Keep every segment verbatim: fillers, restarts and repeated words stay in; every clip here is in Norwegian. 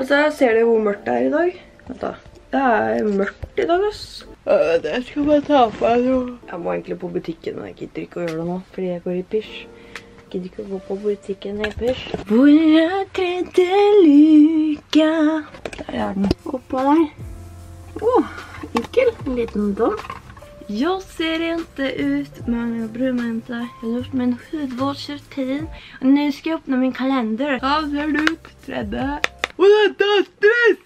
Altså, ser dere hvor mørkt det er i dag? Vent da. Det er mørkt i dag, ass. Øh, det skal bare ta på meg nå. Jeg må egentlig på butikken, men jeg gidder ikke å gjøre det nå, fordi jeg går i pysj. Jeg gidder ikke å gå på butikken i pysj. Hvor er tredje lykke? Der er den. Oppå der. Åh, enkel. En liten dom. Jag ser inte ut, men jag bryr mig inte. Jag har gjort min hudvårdsrutin. Och nu ska jag öppna min kalender. Ja, ser du ut, tredje. Och det är stress!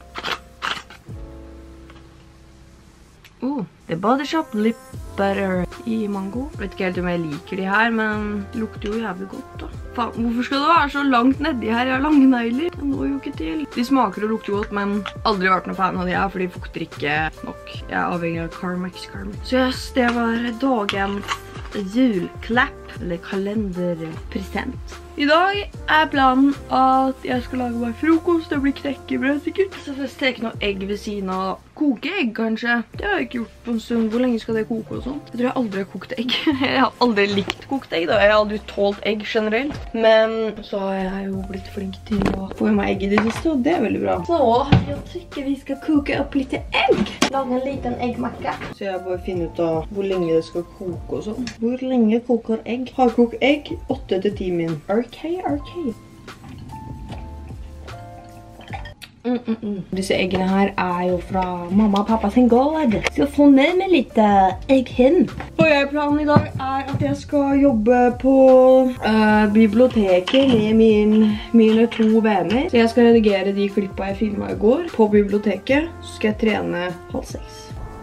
Oh, det er Body Shop Lip Butter i mango. Jeg vet ikke helt om jeg liker de her, men det lukter jo jævlig godt da. Faen, hvorfor skal det være så langt nedi her? Jeg har lange negler. Det når jo ikke til. De smaker og lukter godt, men aldri vært noen fan av de her, for de fukter ikke nok. Jeg er avhengig av Carmex Carmex. Så yes, det var dagens julklapp, eller kalenderpresent. I dag er planen at jeg skal lage meg frokost. Det blir knekkebrød sikkert. Så får jeg steke noe egg ved siden av. Koke egg kanskje. Det har jeg ikke gjort på en stund. Hvor lenge skal det koke og sånt? Jeg tror jeg aldri har kokt egg. Jeg har aldri likt kokt egg da. Jeg har aldri tålt egg generelt. Men så har jeg jo blitt flink til å få i meg egg i det siste, og det er veldig bra. Så jeg tykker vi skal koke opp litt egg. Lage en liten eggmakke. Så jeg bare finner ut av hvor lenge det skal koke og sånn. Hvor lenge koker egg? Hardkokt egg, åtte til ti min. Ok, ok. Mm, mm, mm. Disse eggene her er jo fra mamma og pappa sin gård. Så jeg får med meg litt uh, egg hen. Og jeg planen i dag er at jeg skal jobbe på uh, biblioteket med min, mine to venner. Så jeg skal redigere de klippene jeg filmet i går på biblioteket. Så skal jeg trene halv seks.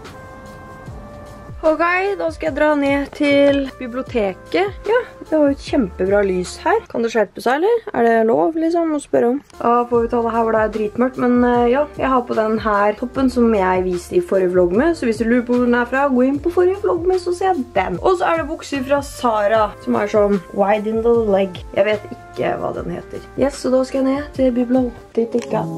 Ok, da skal jeg dra ned til biblioteket. Ja, det var jo et kjempebra lys her. Kan det skjerpe seg, eller? Er det lov, liksom, å spørre om? Da får vi ta det her hvor det er dritmørkt, men uh, ja, jeg har på den her toppen som jeg viste i forrige vlogg med, så hvis du lurer på hvor den er fra, gå inn på forrige vlogg med, så ser jeg den. Og så er det bukser fra Zara, som er sånn wide in the leg. Jeg vet ikke hva den heter. Yes, så da skal jeg ned til biblioteket.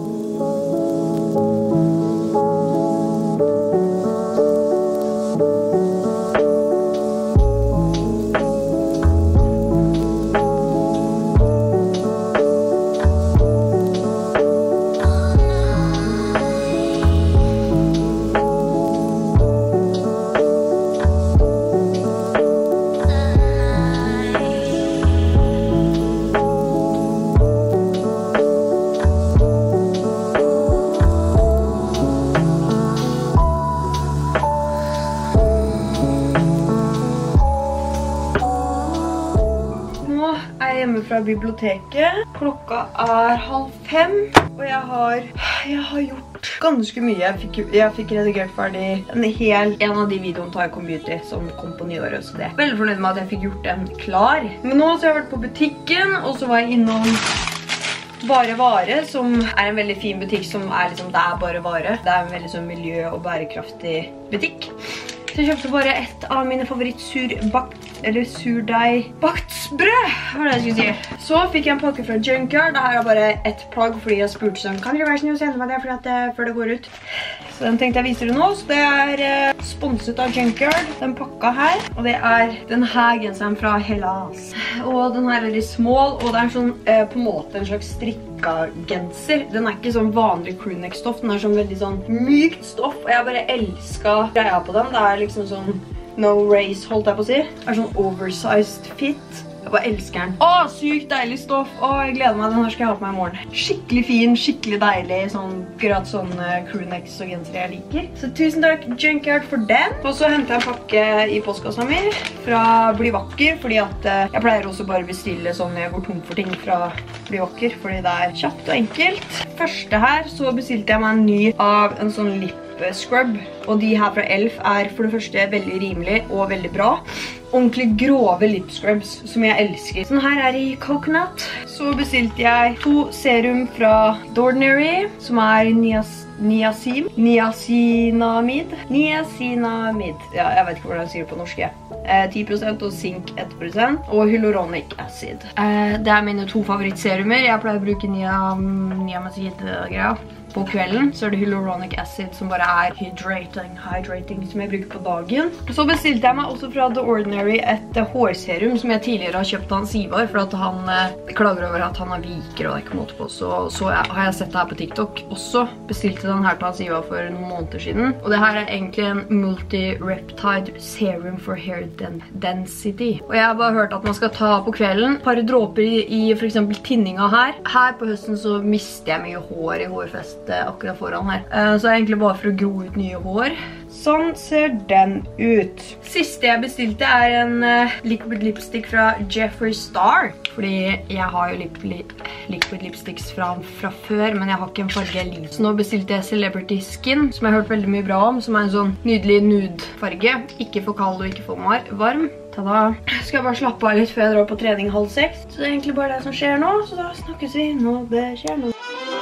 Fra biblioteket. Klokka er halv fem, og jeg har, jeg har gjort ganske mye. Jeg fikk, jeg fikk redigert ferdig en hel, en av de videoene tar jeg computer som kom på nyåret, så det er veldig fornøyd med at jeg fikk gjort den klar. Men nå så har jeg vært på butikken, og så var jeg innom Bare Vare, som er en veldig fin butikk som er liksom, det er bare vare. Det er en veldig sånn miljø- og bærekraftig butikk. Så jeg kjøpte bare et av mine favoritt-surbakt, eller surdeig-baktsbrød, hva er det jeg skulle si. Så fikk jeg en pakke fra Junkyard. Dette er bare et plagg, fordi jeg spurte sånn, kan dere være snill å sende meg det, fordi at det, før det går ut? Så den tenkte jeg viser det nå, så det er eh, sponset av Junkyard, den pakka her. Og det er den her genseren fra Hellas. Og den her er litt small, og det er sånn, eh, på en måte en slags strikka-genser. Den er ikke sånn vanlig crewneck-stoff, den er sånn veldig sånn mykt stoff, og jeg bare elsket greia på den. Det er liksom sånn no race, holdt jeg på å si. Det er sånn oversized fit. Jeg bare elsker den. Åh, sykt deilig stoff. Åh, jeg gleder meg. Den her skal jeg ha på meg i morgen. Skikkelig fin, skikkelig deilig. Sånn, grad sånn uh, crewnecks og genser jeg liker. Så tusen takk Junkyard for den. Og så hentet jeg en pakke i postkassa mi fra Bli Vakker, fordi at uh, jeg pleier også bare bestille sånn når jeg går tom for ting fra Bli Vakker, fordi det er kjapt og enkelt. Første her så bestilte jeg meg en ny av en sånn lip scrub, og de her fra Elf er for det første veldig rimelig og veldig bra. Ordentlig grove lip scrubs som jeg elsker. Sånn her er i coconut. Så bestilte jeg to serum fra The Ordinary, som er nias niacin, niacinamid, niacinamid. Ja, jeg vet ikke hvordan jeg sier det på norsk. Eh, ti prosent og zink ett prosent, og hyaluronic acid. Eh, det er mine to favorittserumer. Jeg pleier å bruke niamazid-greia. På kvelden så er det hyaluronic acid som bare er hydrating, hydrating som jeg bruker på dagen. Så bestilte jeg meg også fra The Ordinary et uh, hårserum som jeg tidligere har kjøpt av han Sivar, for at han uh, klager over at han har viker og det er ikke måte på, så, så jeg, har jeg sett det her på TikTok. Også bestilte den her til hans Iva for noen måneder siden. Og det her er egentlig en multi-reptide serum for hair density. Og jeg har bare hørt at man skal ta på kvelden et par dråper i, i for eksempel tinninga her. Her på høsten så mister jeg mye hår i hårfestet akkurat foran her. Så det er egentlig bare for å gro ut nye hår. Sånn ser den ut. Siste jeg bestilte er en uh, liquid lipstick fra Jeffree Star. Fordi jeg har jo lip li liquid lipsticks fra, fra før, men jeg har ikke en farge jeg liker. Så nå bestilte jeg Celebrity Skin, som jeg har hørt veldig mye bra om, som er en sånn nydelig nude farge. Ikke for kald og ikke for varm. Tada! Skal jeg bare slappe av litt før jeg drar på trening halv seks. Så det er egentlig bare det som skjer nå, så da snakkes vi når det skjer noe.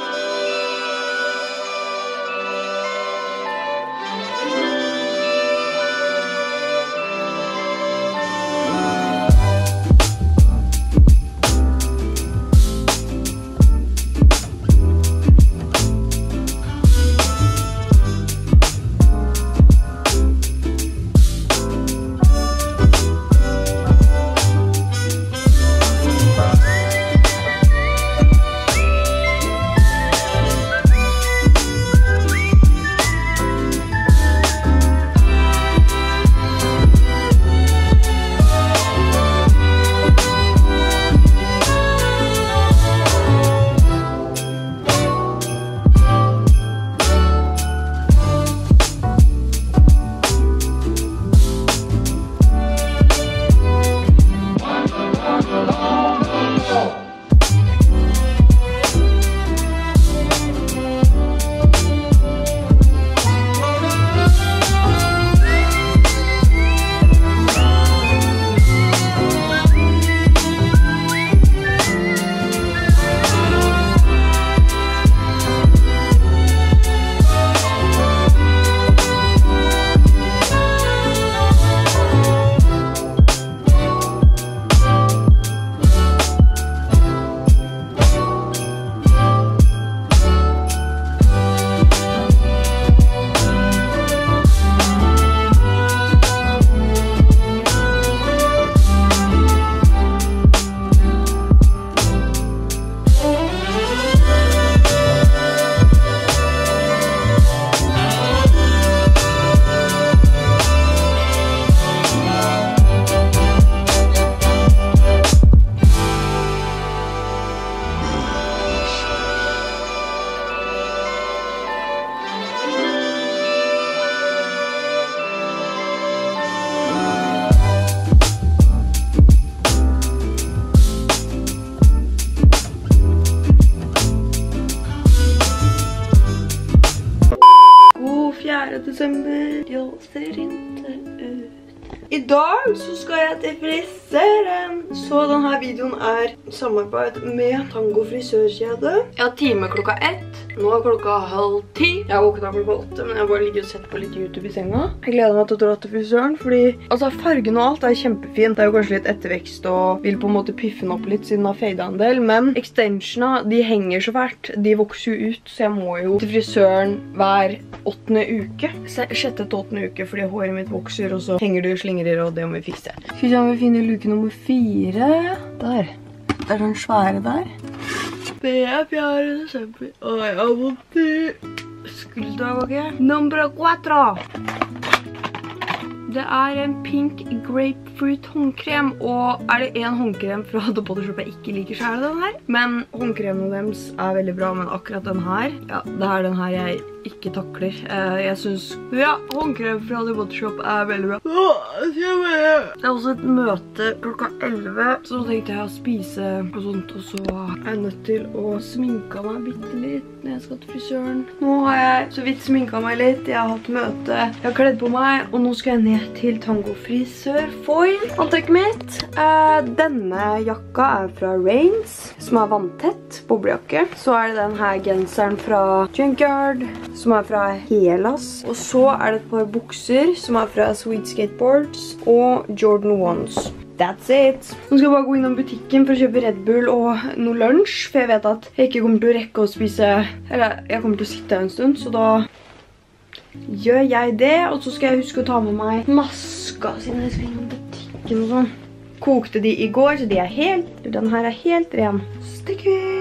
desember, jeg ser ikke ut. I dag så skal jeg til friseren. Så denne videoen er samarbeid med Tango frisørkjede. Jeg har time klokka ett. Nå er klokka halv ti. Jeg har våknet klokka åtte, men jeg har bare ligget og sett på litt YouTube i senga. Jeg gleder meg til å dra til frisøren, fordi altså, fargen og alt er kjempefint. Det er jo kanskje litt ettervekst og vil på en måte piffe den opp litt siden av fadet en del, men extensiona, de henger så fælt. De vokser jo ut, så jeg må jo til frisøren hver åttende uke. Sjette til åttende uke, fordi håret mitt vokser, og så henger det og slingrer, og det må vi fikse. Skal vi se om vi finner luke nummer fire. Der. Det er den svære der. Det er fjerde desember, og jeg har vondt i skuldervåge. Nummer quattro. Det er en pink grapefruit håndkrem, og er det en håndkrem fra The Body Shop jeg ikke liker, så er det den her. Men håndkremene deres er veldig bra, men akkurat den her, ja, det er den her jeg ikke takler. Jeg synes, ja, håndkrem fra The Body Shop er veldig bra. Det er også et møte klokka elleve, så nå tenkte jeg å spise og sånt, og så er jeg nødt til å sminke meg bitte litt når jeg skal til frisøren. Nå har jeg så vidt sminket meg litt, jeg har hatt møte, jeg har kledd på meg, og nå skal jeg ned til Tango frisør foil. Antrekket mitt, eh, denne jakka er fra Rains, som er vanntett, boblejakke. Så er det den her genseren fra Junkyard, som er fra Hellas. Og så er det et par bukser som er fra Sweet Skateboards og Jordan Ones. That's it. Nå skal jeg bare gå innom butikken for å kjøpe Red Bull og noe lunsj, for jeg vet at jeg ikke kommer til å rekke å spise, eller jeg kommer til å sitte her en stund, så da gjør jeg det. Og så skal jeg huske å ta med meg maska, siden jeg skal innom butikken og sånn. kokte de i går, så de er helt, den her er helt ren. Stikker vi!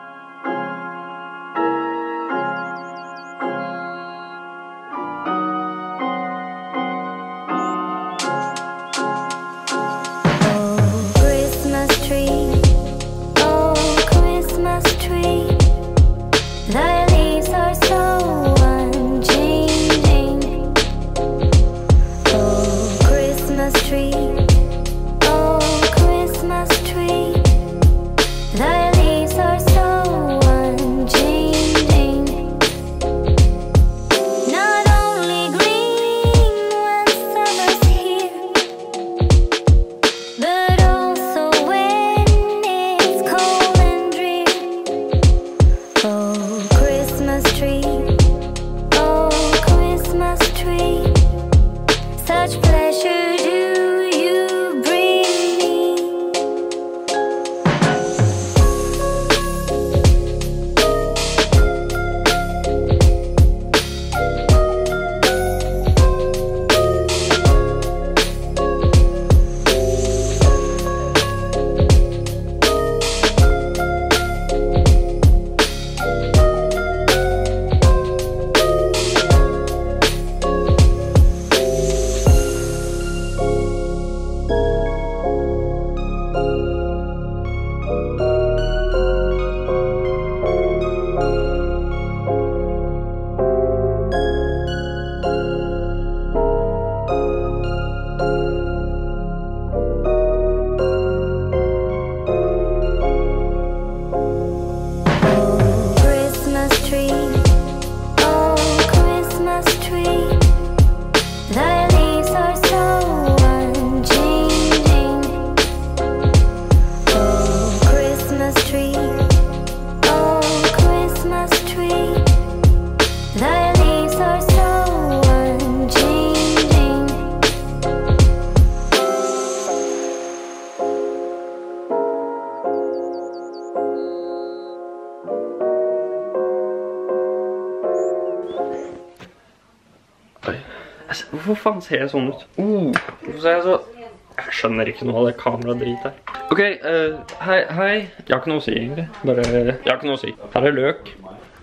Hvorfor faen ser jeg sånn ut? Uh, hvorfor ser jeg så... Jeg skjønner ikke noe av det kameradrit her. Ok, uh, hei, hei. Jeg har ikke noe å si egentlig. Bare, jeg har ikke noe å si. Her er løk.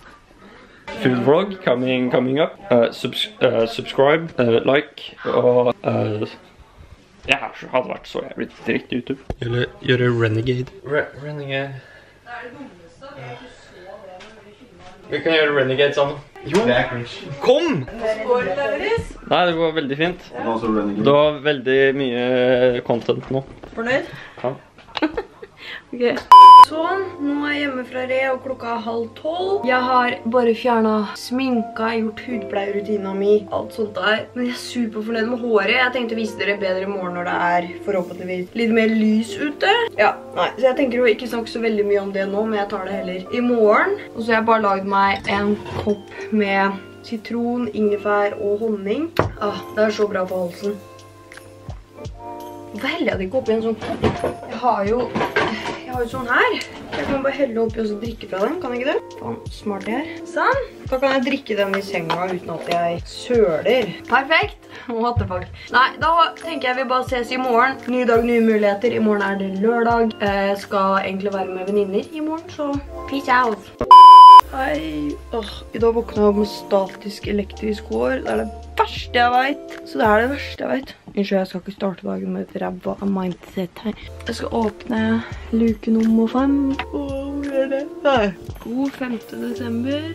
Food vlog coming, coming up. Uh, subs uh, subscribe, uh, like, og... Uh, jeg hadde vært så jævlig dritt YouTube. Gjøre, gjøre Renegade. Re Renegade. Vi kan gjøre Renegade sammen. Jo, kom! Nei, det går veldig fint. Det var veldig mye content nå. Fornøyd? Ja. Ok. Sånn, nå er jeg hjemme fra Re og klokka er halv tolv. Jeg har bare fjernet sminka, gjort hudpleierrutina mi, alt sånt der. Men jeg er superfornøyd med håret. Jeg tenkte å vise dere bedre i morgen når det er forhåpentligvis litt mer lys ute. Ja, nei, så jeg tenker å ikke snakke så veldig mye om det nå, men jeg tar det heller i morgen. Og så har jeg bare laget meg en kopp med sitron, ingefær og honning. Ah, det er så bra på halsen. Hvorfor heller jeg det ikke oppi en sånn kopp? Jeg har jo... Jeg har jo sånn her. Jeg kan bare helle oppi og så drikke fra den, kan jeg ikke det? Faen, smart jeg er. Sånn. Da kan jeg drikke den i senga uten at jeg søler. Perfekt. What the fuck. Nei, da tenker jeg vi bare ses i morgen. Ny dag, nye muligheter. I morgen er det lørdag. Jeg skal egentlig være med venninner i morgen, så peace out. Hei. Åh, i dag våkner jeg opp med statisk elektrisk hår. Det er det verste jeg vet. Så det er det verste jeg vet. Unnskyld, jeg skal ikke starte dagen med et ræva av mindset her. Jeg skal åpne luke nummer fem. Åh, hvor er det? Her. God femte desember.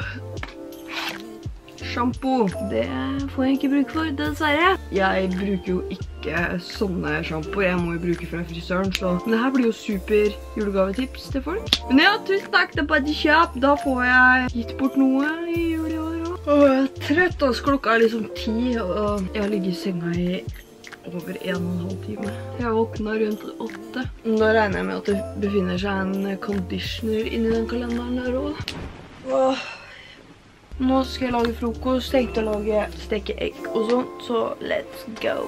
Shampoo. Det får jeg ikke bruk for, dessverre. Jeg bruker jo ikke sånne shampoo. Jeg må jo bruke fra frisøren, så... Men det her blir jo super julegavetips til folk. Men ja, tusen takk til Body Shop. Da får jeg gitt bort noe i jul i år. Åh, jeg er trett, altså. Klokka er liksom ti, og jeg har ligget i senga i over en og en halv time. Jeg våkna rundt åtte. Da regner jeg med at det befinner seg en conditioner inni den kalenderen der også. Åh. Nå skal jeg lage frokost, tenkte å lage steke egg og sånt, så let's go!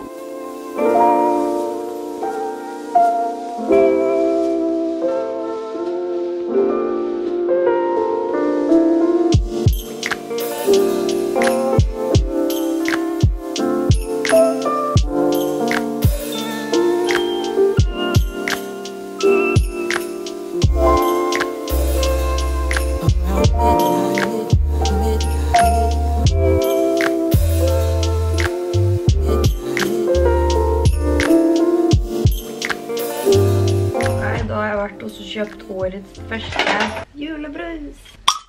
årets første julebrus.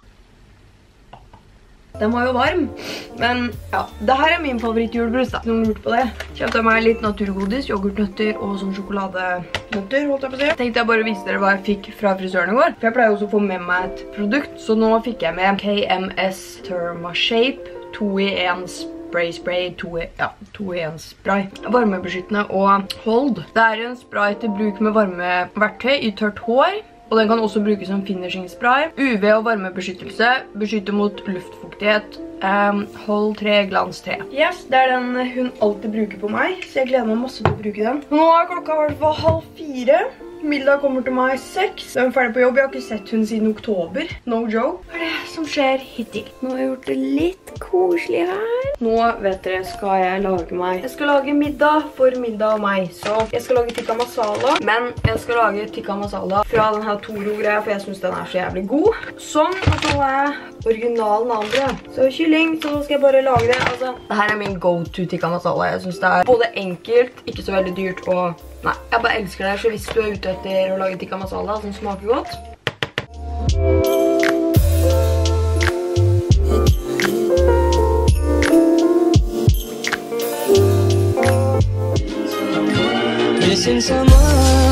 Den var jo varm, men ja, det her er min favorittjulebrus da. Noen lurte på det. Kjøpte meg litt naturgodis, yoghurtnøtter og sånn sjokoladenøtter, holdt jeg på å si. Tenkte jeg bare å vise dere hva jeg fikk fra frisøren i går. For jeg pleier også å få med meg et produkt, så nå fikk jeg med K M S Thermashape to i en spray spray, to i, ja, to i en spray. Varmebeskyttende og hold. Det er en spray til bruk med varmeverktøy i tørt hår. Og den kan også brukes som finishing spray. U V og varmebeskyttelse. Beskytter mot luftfuktighet. Um, hold tre, glans tre. Yes, det er den hun alltid bruker på meg. Så jeg gleder meg masse til å bruke den. Nå er klokka i hvert fall halv fire. Milda kommer til meg seks. Så er hun ferdig på jobb. Jeg har ikke sett hun siden oktober. No joke. Hva er det som skjer hittil? Nå har jeg gjort det litt koselig her. Nå, vet dere, skal jeg lage meg. Jeg skal lage middag for Milda og meg. Så jeg skal lage tikka masala. Men jeg skal lage tikka masala fra denne Toro-greia, for jeg synes den er så jævlig god. Sånn, og så har jeg originalen andre. Så kylling, så skal jeg bare lage det. Altså, dette er min go-to tikka masala. Jeg synes det er både enkelt, ikke så veldig dyrt, og nei, jeg bare elsker det. Så hvis du er ute etter å lage tikka masala som smaker godt. Missing someone